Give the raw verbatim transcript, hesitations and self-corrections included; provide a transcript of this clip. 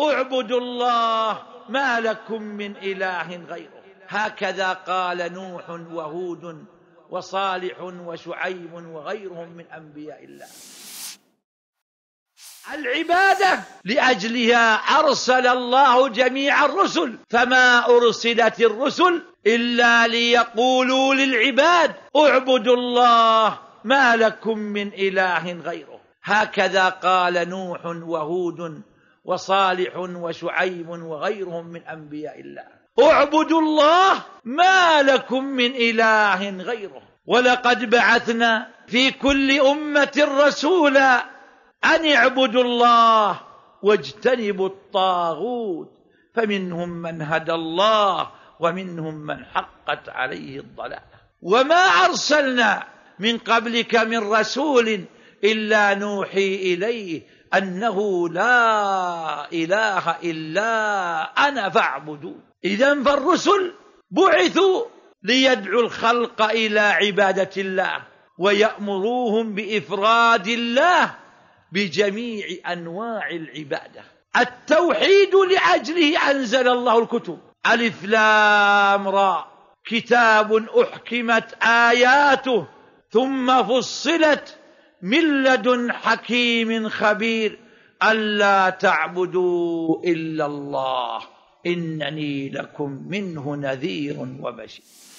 اعبدوا الله ما لكم من إله غيره. هكذا قال نوح وهود وصالح وشعيب وغيرهم من أنبياء الله. العبادة لأجلها أرسل الله جميع الرسل، فما أرسلت الرسل إلا ليقولوا للعباد اعبدوا الله ما لكم من إله غيره. هكذا قال نوح وهود وصالح وشعيب وغيرهم من أنبياء الله. اعبدوا الله ما لكم من إله غيره. ولقد بعثنا في كل أمة رسولا أن اعبدوا الله واجتنبوا الطاغوت، فمنهم من هدى الله ومنهم من حقت عليه الضلالة. وما أرسلنا من قبلك من رسول إلا نوحي إليه أنه لا إله إلا أنا فاعبدون. إذن فالرسل بعثوا ليدعوا الخلق إلى عبادة الله ويأمروهم بإفراد الله بجميع أنواع العبادة. التوحيد لأجله أنزل الله الكتب. ألف لام را كتاب أحكمت آياته ثم فصلت من لدن حكيم خبير ألا تعبدوا إلا الله إنني لكم منه نذير وبشير.